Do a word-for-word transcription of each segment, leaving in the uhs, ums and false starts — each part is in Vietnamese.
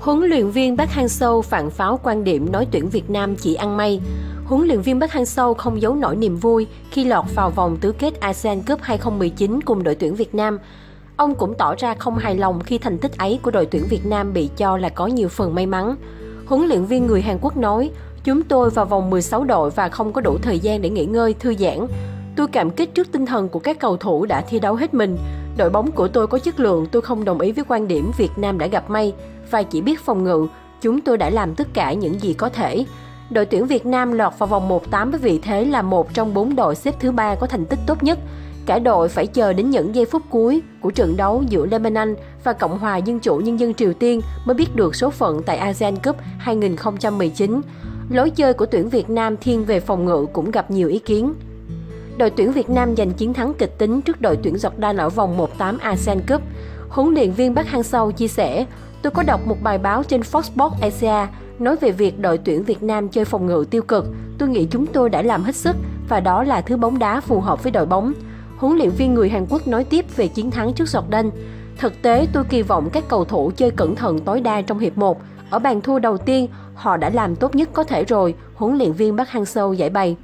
Huấn luyện viên Park Hang-seo phản pháo quan điểm nói tuyển Việt Nam chỉ ăn may. Huấn luyện viên Park Hang-seo không giấu nổi niềm vui khi lọt vào vòng tứ kết ASEAN Cup hai không một chín cùng đội tuyển Việt Nam. Ông cũng tỏ ra không hài lòng khi thành tích ấy của đội tuyển Việt Nam bị cho là có nhiều phần may mắn. Huấn luyện viên người Hàn Quốc nói, chúng tôi vào vòng mười sáu đội và không có đủ thời gian để nghỉ ngơi, thư giãn. Tôi cảm kích trước tinh thần của các cầu thủ đã thi đấu hết mình. Đội bóng của tôi có chất lượng, tôi không đồng ý với quan điểm Việt Nam đã gặp may và chỉ biết phòng ngự. Chúng tôi đã làm tất cả những gì có thể. Đội tuyển Việt Nam lọt vào vòng một tám với vị thế là một trong bốn đội xếp thứ ba có thành tích tốt nhất. Cả đội phải chờ đến những giây phút cuối của trận đấu giữa Lebanon và Cộng hòa Dân chủ Nhân dân Triều Tiên mới biết được số phận tại ASEAN Cup hai không một chín. Lối chơi của tuyển Việt Nam thiên về phòng ngự cũng gặp nhiều ý kiến. Đội tuyển Việt Nam giành chiến thắng kịch tính trước đội tuyển Jordan ở vòng một tám ASEAN Cup. Huấn luyện viên Park Hang-seo chia sẻ, tôi có đọc một bài báo trên Fox Sports Asia nói về việc đội tuyển Việt Nam chơi phòng ngự tiêu cực. Tôi nghĩ chúng tôi đã làm hết sức và đó là thứ bóng đá phù hợp với đội bóng. Huấn luyện viên người Hàn Quốc nói tiếp về chiến thắng trước Jordan. Thực tế, tôi kỳ vọng các cầu thủ chơi cẩn thận tối đa trong hiệp một. Ở bàn thua đầu tiên, họ đã làm tốt nhất có thể rồi, huấn luyện viên Park Hang-seo giải bày.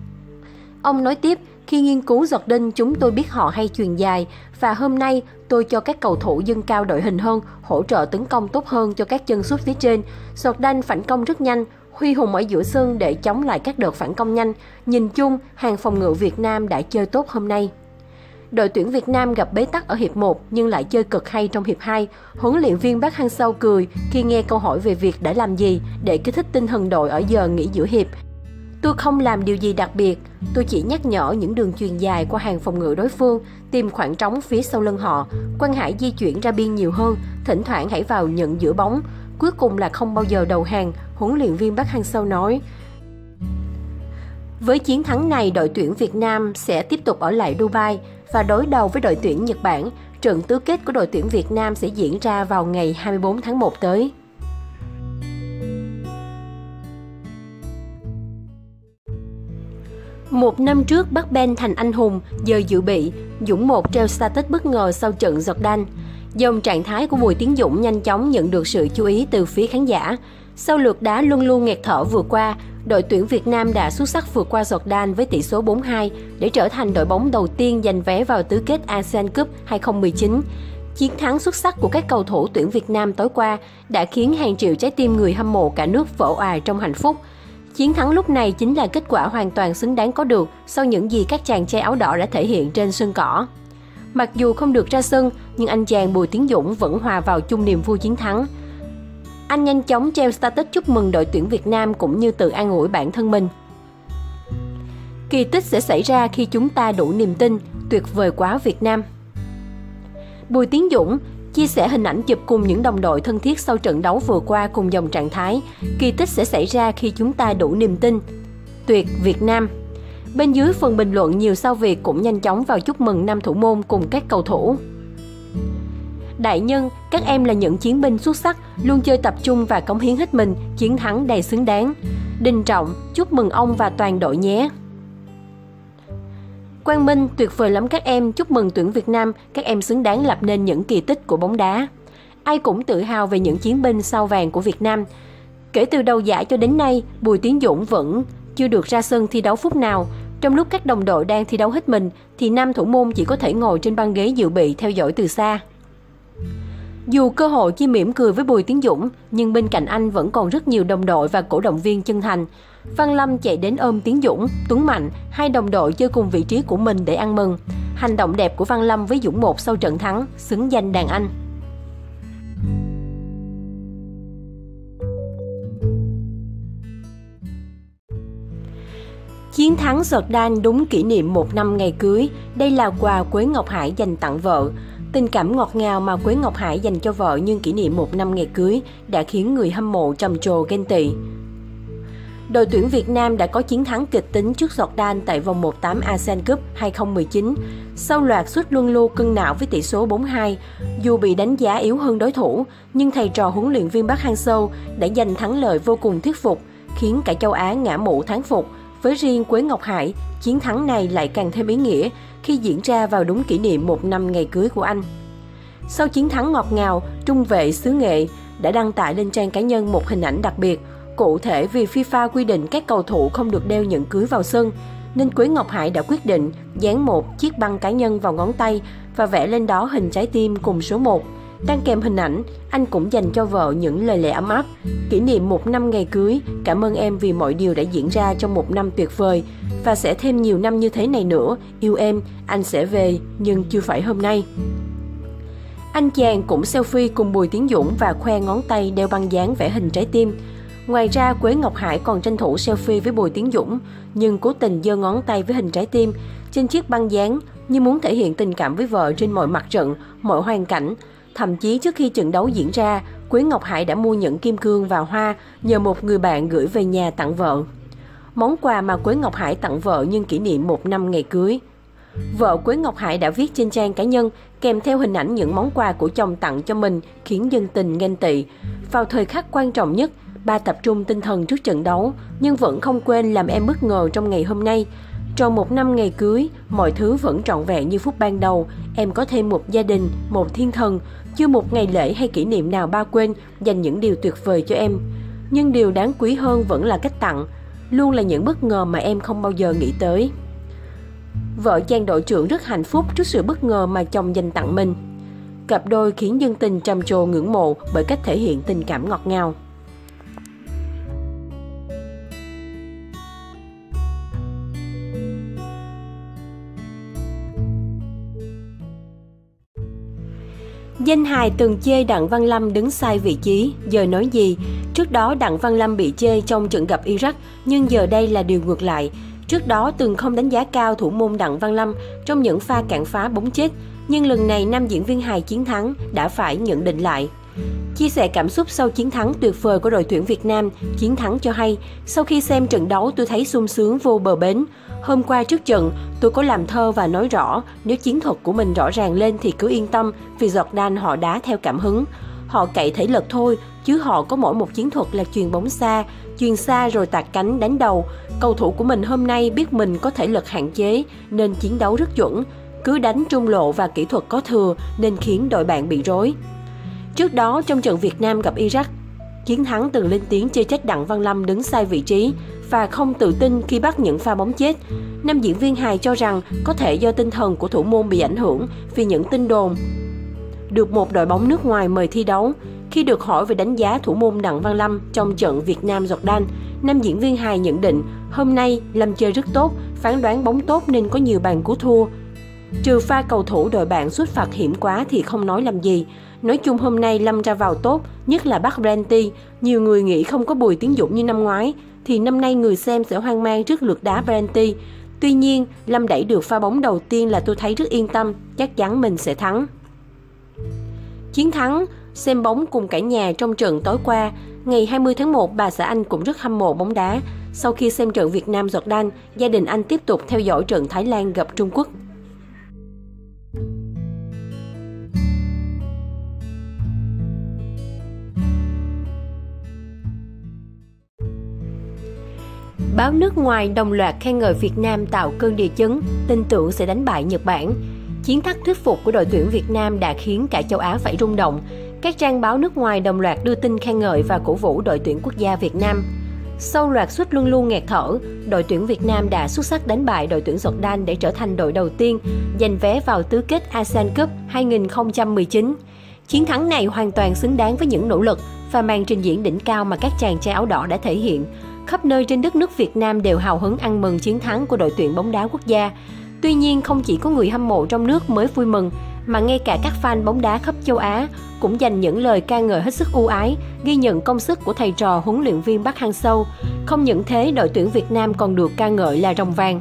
Ông nói tiếp, khi nghiên cứu Jordan, chúng tôi biết họ hay chuyền dài và hôm nay tôi cho các cầu thủ dâng cao đội hình hơn, hỗ trợ tấn công tốt hơn cho các chân sút phía trên. Jordan phản công rất nhanh, huy hùng ở giữa sân để chống lại các đợt phản công nhanh. Nhìn chung, hàng phòng ngự Việt Nam đã chơi tốt hôm nay. Đội tuyển Việt Nam gặp bế tắc ở hiệp một nhưng lại chơi cực hay trong hiệp hai. Huấn luyện viên Park Hang-seo cười khi nghe câu hỏi về việc đã làm gì để kích thích tinh thần đội ở giờ nghỉ giữa hiệp. Tôi không làm điều gì đặc biệt, tôi chỉ nhắc nhở những đường chuyền dài qua hàng phòng ngự đối phương, tìm khoảng trống phía sau lưng họ. Quang Hải di chuyển ra biên nhiều hơn, thỉnh thoảng hãy vào nhận giữa bóng. Cuối cùng là không bao giờ đầu hàng, huấn luyện viên Park Hang-seo nói. Với chiến thắng này, đội tuyển Việt Nam sẽ tiếp tục ở lại Dubai và đối đầu với đội tuyển Nhật Bản. Trận tứ kết của đội tuyển Việt Nam sẽ diễn ra vào ngày hai mươi tư tháng một tới. Một năm trước, Bắc Ben thành anh hùng, giờ dự bị, Dũng một treo status bất ngờ sau trận Jordan. Dòng trạng thái của Bùi Tiến Dũng nhanh chóng nhận được sự chú ý từ phía khán giả. Sau lượt đá luôn luôn nghẹt thở vừa qua, đội tuyển Việt Nam đã xuất sắc vượt qua Jordan với tỷ số bốn hai để trở thành đội bóng đầu tiên giành vé vào tứ kết ASEAN Cup hai không một chín. Chiến thắng xuất sắc của các cầu thủ tuyển Việt Nam tối qua đã khiến hàng triệu trái tim người hâm mộ cả nước vỡ òa trong hạnh phúc. Chiến thắng lúc này chính là kết quả hoàn toàn xứng đáng có được sau những gì các chàng trai áo đỏ đã thể hiện trên sân cỏ. Mặc dù không được ra sân, nhưng anh chàng Bùi Tiến Dũng vẫn hòa vào chung niềm vui chiến thắng. Anh nhanh chóng treo status chúc mừng đội tuyển Việt Nam cũng như tự an ủi bản thân mình. Kỳ tích sẽ xảy ra khi chúng ta đủ niềm tin, tuyệt vời quá Việt Nam. Bùi Tiến Dũng chia sẻ hình ảnh chụp cùng những đồng đội thân thiết sau trận đấu vừa qua cùng dòng trạng thái. Kỳ tích sẽ xảy ra khi chúng ta đủ niềm tin, tuyệt Việt Nam. Bên dưới phần bình luận, nhiều sao Việt cũng nhanh chóng vào chúc mừng năm thủ môn cùng các cầu thủ. Đại nhân, các em là những chiến binh xuất sắc, luôn chơi tập trung và cống hiến hết mình, chiến thắng đầy xứng đáng. Đình Trọng, chúc mừng ông và toàn đội nhé. Quang Minh, tuyệt vời lắm các em, chúc mừng tuyển Việt Nam, các em xứng đáng lập nên những kỳ tích của bóng đá. Ai cũng tự hào về những chiến binh sao vàng của Việt Nam. Kể từ đầu giải cho đến nay, Bùi Tiến Dũng vẫn chưa được ra sân thi đấu phút nào. Trong lúc các đồng đội đang thi đấu hết mình, thì nam thủ môn chỉ có thể ngồi trên băng ghế dự bị theo dõi từ xa. Dù cơ hội chỉ mỉm cười với Bùi Tiến Dũng, nhưng bên cạnh anh vẫn còn rất nhiều đồng đội và cổ động viên chân thành. Văn Lâm chạy đến ôm Tiến Dũng, Tuấn Mạnh, hai đồng đội chơi cùng vị trí của mình để ăn mừng. Hành động đẹp của Văn Lâm với Dũng một sau trận thắng, xứng danh đàn anh. Chiến thắng Jordan đúng kỷ niệm một năm ngày cưới. Đây là quà Quế Ngọc Hải dành tặng vợ. Tình cảm ngọt ngào mà Quế Ngọc Hải dành cho vợ nhân kỷ niệm một năm ngày cưới đã khiến người hâm mộ trầm trồ ghen tị. Đội tuyển Việt Nam đã có chiến thắng kịch tính trước Jordan tại vòng một tám ASEAN Cup hai không một chín. Sau loạt sút luân lưu cân não với tỷ số bốn hai, dù bị đánh giá yếu hơn đối thủ, nhưng thầy trò huấn luyện viên Park Hang-seo đã giành thắng lợi vô cùng thuyết phục, khiến cả châu Á ngã mũ thán phục. Với riêng Quế Ngọc Hải, chiến thắng này lại càng thêm ý nghĩa khi diễn ra vào đúng kỷ niệm một năm ngày cưới của anh. Sau chiến thắng ngọt ngào, trung vệ xứ Nghệ, đã đăng tải lên trang cá nhân một hình ảnh đặc biệt. Cụ thể vì FIFA quy định các cầu thủ không được đeo nhẫn cưới vào sân, nên Quế Ngọc Hải đã quyết định dán một chiếc băng cá nhân vào ngón tay và vẽ lên đó hình trái tim cùng số một. Đăng kèm hình ảnh, anh cũng dành cho vợ những lời lẽ ấm áp. Kỷ niệm một năm ngày cưới, cảm ơn em vì mọi điều đã diễn ra trong một năm tuyệt vời. Và sẽ thêm nhiều năm như thế này nữa, yêu em, anh sẽ về, nhưng chưa phải hôm nay. Anh chàng cũng selfie cùng Bùi Tiến Dũng và khoe ngón tay đeo băng dán vẽ hình trái tim. Ngoài ra, Quế Ngọc Hải còn tranh thủ selfie với Bùi Tiến Dũng, nhưng cố tình giơ ngón tay với hình trái tim trên chiếc băng dán như muốn thể hiện tình cảm với vợ trên mọi mặt trận, mọi hoàn cảnh. Thậm chí trước khi trận đấu diễn ra, Quế Ngọc Hải đã mua nhẫn kim cương và hoa nhờ một người bạn gửi về nhà tặng vợ. Món quà mà Quế Ngọc Hải tặng vợ nhân kỷ niệm một năm ngày cưới. Vợ Quế Ngọc Hải đã viết trên trang cá nhân kèm theo hình ảnh những món quà của chồng tặng cho mình khiến dân tình ghen tị. Vào thời khắc quan trọng nhất, ba tập trung tinh thần trước trận đấu nhưng vẫn không quên làm em bất ngờ trong ngày hôm nay. Trong một năm ngày cưới, mọi thứ vẫn trọn vẹn như phút ban đầu. Em có thêm một gia đình, một thiên thần. Chưa một ngày lễ hay kỷ niệm nào ba quên dành những điều tuyệt vời cho em. Nhưng điều đáng quý hơn vẫn là cách tặng. Luôn là những bất ngờ mà em không bao giờ nghĩ tới. Vợ chàng đội trưởng rất hạnh phúc trước sự bất ngờ mà chồng dành tặng mình. Cặp đôi khiến dân tình trầm trồ ngưỡng mộ bởi cách thể hiện tình cảm ngọt ngào. Danh hài từng chê Đặng Văn Lâm đứng sai vị trí, giờ nói gì? Trước đó Đặng Văn Lâm bị chê trong trận gặp Iraq, nhưng giờ đây là điều ngược lại. Trước đó từng không đánh giá cao thủ môn Đặng Văn Lâm trong những pha cản phá bóng chết, nhưng lần này nam diễn viên hài chiến thắng đã phải nhận định lại. Chia sẻ cảm xúc sau chiến thắng tuyệt vời của đội tuyển Việt Nam, chiến thắng cho hay, sau khi xem trận đấu tôi thấy sung sướng vô bờ bến. Hôm qua trước trận, tôi có làm thơ và nói rõ, nếu chiến thuật của mình rõ ràng lên thì cứ yên tâm, vì Jordan họ đá theo cảm hứng. Họ cậy thể lực thôi, chứ họ có mỗi một chiến thuật là chuyền bóng xa, chuyền xa rồi tạt cánh đánh đầu. Cầu thủ của mình hôm nay biết mình có thể lực hạn chế nên chiến đấu rất chuẩn. Cứ đánh trung lộ và kỹ thuật có thừa nên khiến đội bạn bị rối. Trước đó trong trận Việt Nam gặp Iraq, chiến thắng từng lên tiếng chê trách Đặng Văn Lâm đứng sai vị trí và không tự tin khi bắt những pha bóng chết. Nam diễn viên hài cho rằng có thể do tinh thần của thủ môn bị ảnh hưởng vì những tin đồn được một đội bóng nước ngoài mời thi đấu. Khi được hỏi về đánh giá thủ môn Đặng Văn Lâm trong trận Việt Nam Jordan, nam diễn viên hài nhận định hôm nay Lâm chơi rất tốt, phán đoán bóng tốt nên có nhiều bàn cứu thua. Trừ pha cầu thủ đội bạn sút phạt hiểm quá thì không nói làm gì. Nói chung hôm nay Lâm ra vào tốt, nhất là bắt penalty. Nhiều người nghĩ không có Bùi Tiến Dũng như năm ngoái, thì năm nay người xem sẽ hoang mang trước lượt đá penalty. Tuy nhiên, Lâm đẩy được pha bóng đầu tiên là tôi thấy rất yên tâm, chắc chắn mình sẽ thắng. Chiến thắng, xem bóng cùng cả nhà trong trận tối qua, ngày hai mươi tháng một, bà xã anh cũng rất hâm mộ bóng đá. Sau khi xem trận Việt Nam Jordan, gia đình anh tiếp tục theo dõi trận Thái Lan gặp Trung Quốc. Báo nước ngoài đồng loạt khen ngợi Việt Nam tạo cơn địa chấn, tin tưởng sẽ đánh bại Nhật Bản. Chiến thắng thuyết phục của đội tuyển Việt Nam đã khiến cả châu Á phải rung động. Các trang báo nước ngoài đồng loạt đưa tin khen ngợi và cổ vũ đội tuyển quốc gia Việt Nam. Sau loạt sút luôn luôn nghẹt thở, đội tuyển Việt Nam đã xuất sắc đánh bại đội tuyển Jordan để trở thành đội đầu tiên giành vé vào tứ kết ASEAN Cup hai không một chín. Chiến thắng này hoàn toàn xứng đáng với những nỗ lực và màn trình diễn đỉnh cao mà các chàng trai áo đỏ đã thể hiện. Khắp nơi trên đất nước Việt Nam đều hào hứng ăn mừng chiến thắng của đội tuyển bóng đá quốc gia. Tuy nhiên, không chỉ có người hâm mộ trong nước mới vui mừng, mà ngay cả các fan bóng đá khắp châu Á cũng dành những lời ca ngợi hết sức ưu ái, ghi nhận công sức của thầy trò huấn luyện viên Park Hang-seo. Không những thế, đội tuyển Việt Nam còn được ca ngợi là rồng vàng.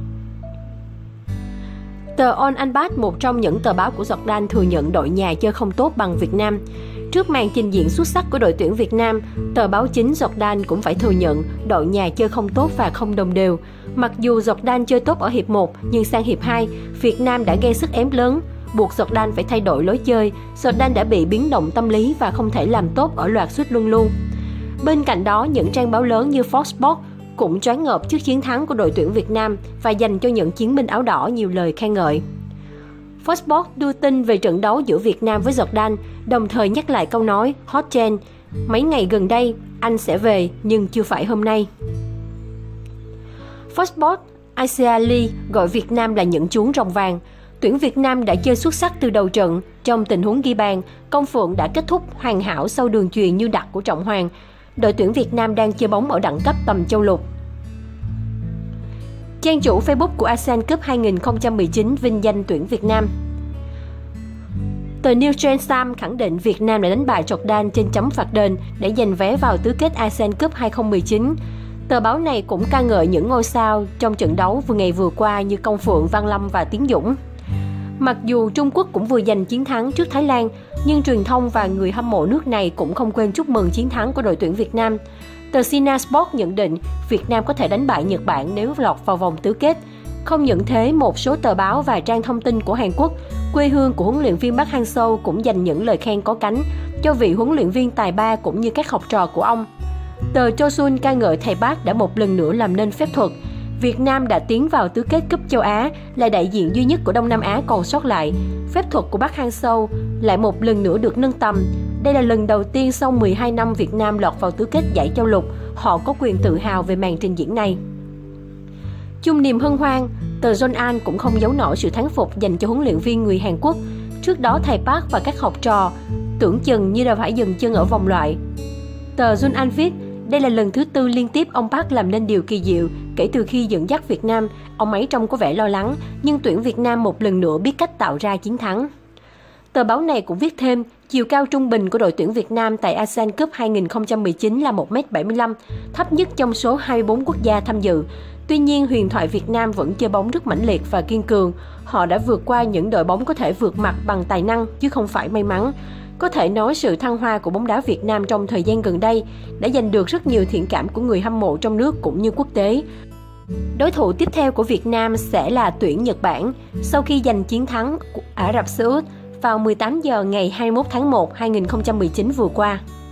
Tờ On Anbat, một trong những tờ báo của Jordan, thừa nhận đội nhà chơi không tốt bằng Việt Nam. Trước màn trình diễn xuất sắc của đội tuyển Việt Nam, tờ báo chính Jordan cũng phải thừa nhận đội nhà chơi không tốt và không đồng đều. Mặc dù Jordan chơi tốt ở hiệp một, nhưng sang hiệp hai, Việt Nam đã gây sức ép lớn, buộc Jordan phải thay đổi lối chơi. Jordan đã bị biến động tâm lý và không thể làm tốt ở loạt sút luân lưu. Bên cạnh đó, những trang báo lớn như Fox Sports cũng choáng ngợp trước chiến thắng của đội tuyển Việt Nam và dành cho những chiến binh áo đỏ nhiều lời khen ngợi. Fox Sports đưa tin về trận đấu giữa Việt Nam với Jordan, đồng thời nhắc lại câu nói hot trend: mấy ngày gần đây, anh sẽ về nhưng chưa phải hôm nay. Fox Sports Asia League gọi Việt Nam là những chú rồng vàng. Tuyển Việt Nam đã chơi xuất sắc từ đầu trận. Trong tình huống ghi bàn, Công Phượng đã kết thúc hoàn hảo sau đường chuyền như đặt của Trọng Hoàng. Đội tuyển Việt Nam đang chơi bóng ở đẳng cấp tầm châu lục. Trang chủ Facebook của ASEAN Cup hai không một chín vinh danh tuyển Việt Nam. Tờ New Trend Times khẳng định Việt Nam đã đánh bại Jordan trên chấm phạt đền để giành vé vào tứ kết ASEAN Cup hai không một chín. Tờ báo này cũng ca ngợi những ngôi sao trong trận đấu vừa ngày vừa qua như Công Phượng, Văn Lâm và Tiến Dũng. Mặc dù Trung Quốc cũng vừa giành chiến thắng trước Thái Lan, nhưng truyền thông và người hâm mộ nước này cũng không quên chúc mừng chiến thắng của đội tuyển Việt Nam. Tờ Sina Sport nhận định Việt Nam có thể đánh bại Nhật Bản nếu lọt vào vòng tứ kết. Không những thế, một số tờ báo và trang thông tin của Hàn Quốc, quê hương của huấn luyện viên Park Hang-seo, cũng dành những lời khen có cánh cho vị huấn luyện viên tài ba cũng như các học trò của ông. Tờ Chosun ca ngợi thầy Park đã một lần nữa làm nên phép thuật. Việt Nam đã tiến vào tứ kết cúp châu Á, là đại diện duy nhất của Đông Nam Á còn sót lại. Phép thuật của Park Hang-seo lại một lần nữa được nâng tầm. Đây là lần đầu tiên sau mười hai năm Việt Nam lọt vào tứ kết giải châu lục. Họ có quyền tự hào về màn trình diễn này. Chung niềm hân hoan, tờ John cũng không giấu nổi sự thán phục dành cho huấn luyện viên người Hàn Quốc. Trước đó, thầy Park và các học trò tưởng chừng như đã phải dừng chân ở vòng loại. Tờ John viết, đây là lần thứ tư liên tiếp ông Park làm nên điều kỳ diệu. Kể từ khi dẫn dắt Việt Nam, ông ấy trông có vẻ lo lắng, nhưng tuyển Việt Nam một lần nữa biết cách tạo ra chiến thắng. Tờ báo này cũng viết thêm, chiều cao trung bình của đội tuyển Việt Nam tại ASEAN Cup hai không một chín là một mét bảy mươi lăm, thấp nhất trong số hai mươi bốn quốc gia tham dự. Tuy nhiên, huyền thoại Việt Nam vẫn chơi bóng rất mãnh liệt và kiên cường. Họ đã vượt qua những đội bóng có thể vượt mặt bằng tài năng chứ không phải may mắn. Có thể nói sự thăng hoa của bóng đá Việt Nam trong thời gian gần đây đã giành được rất nhiều thiện cảm của người hâm mộ trong nước cũng như quốc tế. Đối thủ tiếp theo của Việt Nam sẽ là tuyển Nhật Bản sau khi giành chiến thắng của Ả Rập Xê Út vào mười tám giờ ngày hai mươi mốt tháng một năm hai nghìn không trăm mười chín vừa qua.